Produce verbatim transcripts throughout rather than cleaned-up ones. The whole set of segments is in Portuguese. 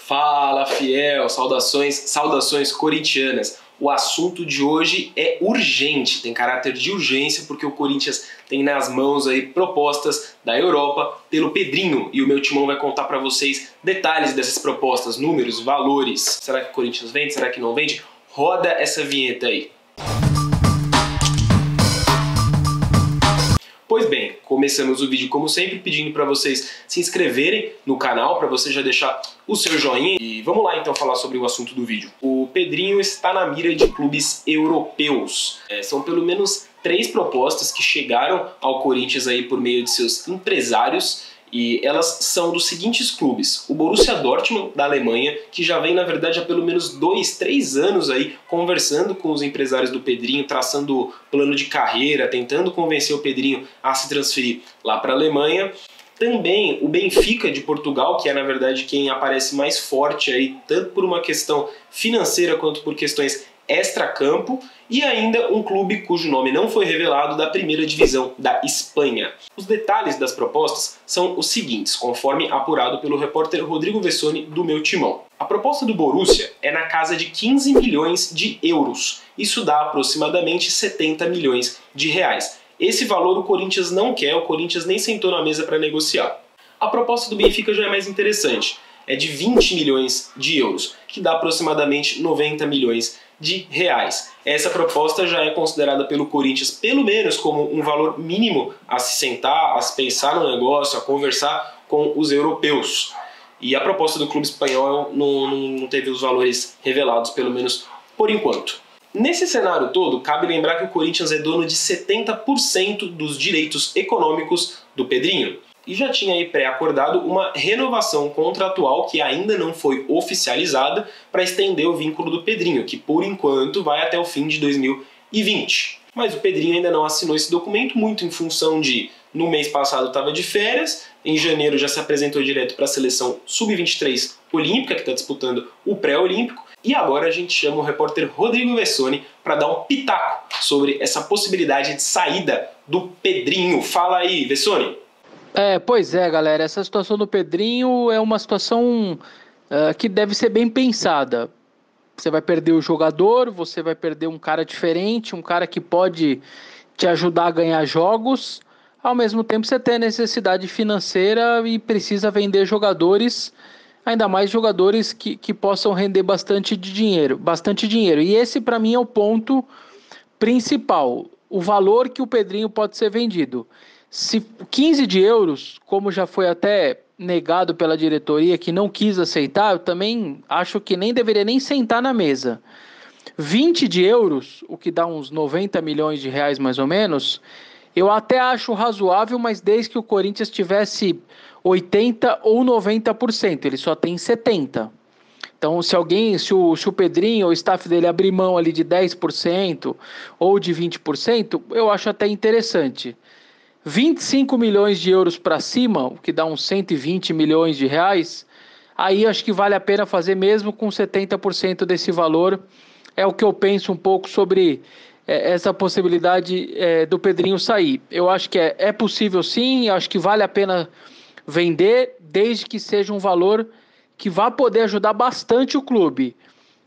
Fala, fiel, saudações, saudações corintianas. O assunto de hoje é urgente, tem caráter de urgência porque o Corinthians tem nas mãos aí propostas da Europa pelo Pedrinho e o meu timão vai contar para vocês detalhes dessas propostas, números, valores. Será que o Corinthians vende? Será que não vende? Roda essa vinheta aí. Pois bem, começamos o vídeo como sempre pedindo para vocês se inscreverem no canal, para você já deixar o seu joinha. E vamos lá então falar sobre o assunto do vídeo. O Pedrinho está na mira de clubes europeus. É, são pelo menos três propostas que chegaram ao Corinthians aí por meio de seus empresários. E elas são dos seguintes clubes: o Borussia Dortmund, da Alemanha, que já vem, na verdade, há pelo menos dois, três anos aí conversando com os empresários do Pedrinho, traçando plano de carreira, tentando convencer o Pedrinho a se transferir lá para a Alemanha. Também o Benfica de Portugal, que é, na verdade, quem aparece mais forte aí, tanto por uma questão financeira quanto por questões extracampo, e ainda um clube cujo nome não foi revelado da primeira divisão da Espanha. Os detalhes das propostas são os seguintes, conforme apurado pelo repórter Rodrigo Vessoni do meu timão. A proposta do Borussia é na casa de quinze milhões de euros. Isso dá aproximadamente setenta milhões de reais. Esse valor o Corinthians não quer, o Corinthians nem sentou na mesa para negociar. A proposta do Benfica já é mais interessante. É de vinte milhões de euros, que dá aproximadamente noventa milhões de reais. Essa proposta já é considerada pelo Corinthians pelo menos como um valor mínimo a se sentar, a se pensar no negócio, a conversar com os europeus. E a proposta do clube espanhol não, não teve os valores revelados, pelo menos por enquanto. Nesse cenário todo, cabe lembrar que o Corinthians é dono de setenta por cento dos direitos econômicos do Pedrinho. E já tinha aí pré-acordado uma renovação contratual que ainda não foi oficializada para estender o vínculo do Pedrinho, que por enquanto vai até o fim de dois mil e vinte. Mas o Pedrinho ainda não assinou esse documento, muito em função de, no mês passado estava de férias, em janeiro já se apresentou direto para a seleção sub vinte e três olímpica, que está disputando o pré-olímpico, e agora a gente chama o repórter Rodrigo Vessoni para dar um pitaco sobre essa possibilidade de saída do Pedrinho. Fala aí, Vessoni! É, pois é, galera, essa situação do Pedrinho é uma situação uh, que deve ser bem pensada. Você vai perder o jogador, você vai perder um cara diferente, um cara que pode te ajudar a ganhar jogos, ao mesmo tempo você tem a necessidade financeira e precisa vender jogadores, ainda mais jogadores que, que possam render bastante de dinheiro, bastante dinheiro. E esse para mim é o ponto principal, o valor que o Pedrinho pode ser vendido. Se quinze de euros, como já foi até negado pela diretoria que não quis aceitar, eu também acho que nem deveria nem sentar na mesa. vinte de euros, o que dá uns noventa milhões de reais mais ou menos, eu até acho razoável, mas desde que o Corinthians tivesse oitenta ou noventa por cento, ele só tem setenta por cento. Então, se alguém, se o, se o Pedrinho ou o staff dele abrir mão ali de dez por cento ou de vinte por cento, eu acho até interessante. vinte e cinco milhões de euros para cima, o que dá uns cento e vinte milhões de reais, aí acho que vale a pena fazer mesmo com setenta por cento desse valor. É o que eu penso um pouco sobre é, essa possibilidade é, do Pedrinho sair. Eu acho que é, é possível sim, eu acho que vale a pena vender, desde que seja um valor que vá poder ajudar bastante o clube.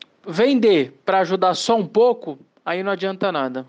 Vender para ajudar só um pouco, aí não adianta nada.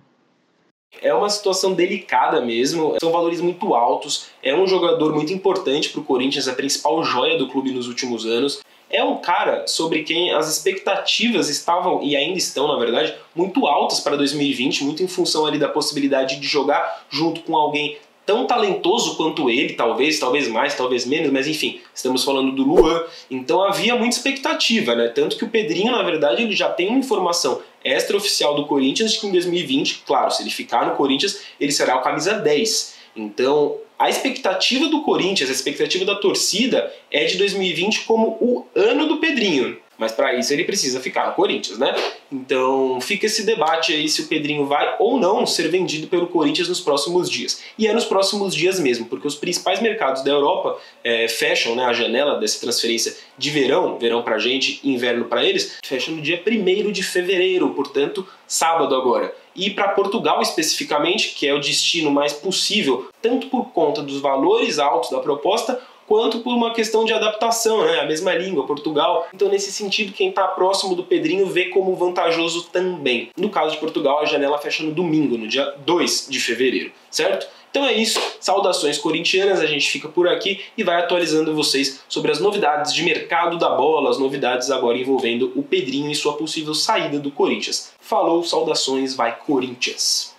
É uma situação delicada mesmo, são valores muito altos, é um jogador muito importante para o Corinthians, a principal joia do clube nos últimos anos. É um cara sobre quem as expectativas estavam, e ainda estão na verdade, muito altas para dois mil e vinte, muito em função ali da possibilidade de jogar junto com alguém tão talentoso quanto ele, talvez, talvez mais, talvez menos, mas enfim, estamos falando do Luan, então havia muita expectativa, né? Tanto que o Pedrinho, na verdade, ele já tem uma informação extraoficial do Corinthians de que em dois mil e vinte, claro, se ele ficar no Corinthians, ele será o camisa dez. Então, a expectativa do Corinthians, a expectativa da torcida é de dois mil e vinte como o ano do Pedrinho. Mas para isso ele precisa ficar no Corinthians, né? Então fica esse debate aí se o Pedrinho vai ou não ser vendido pelo Corinthians nos próximos dias. E é nos próximos dias mesmo, porque os principais mercados da Europa é, fecham, né, a janela dessa transferência de verão, verão pra gente, inverno para eles, fecha no dia primeiro de fevereiro, portanto, sábado agora. E para Portugal especificamente, que é o destino mais possível, tanto por conta dos valores altos da proposta, quanto por uma questão de adaptação, né? A mesma língua, Portugal. Então, nesse sentido, quem está próximo do Pedrinho vê como vantajoso também. No caso de Portugal, a janela fecha no domingo, no dia dois de fevereiro, certo? Então é isso, saudações corintianas, a gente fica por aqui e vai atualizando vocês sobre as novidades de mercado da bola, as novidades agora envolvendo o Pedrinho e sua possível saída do Corinthians. Falou, saudações, vai Corinthians!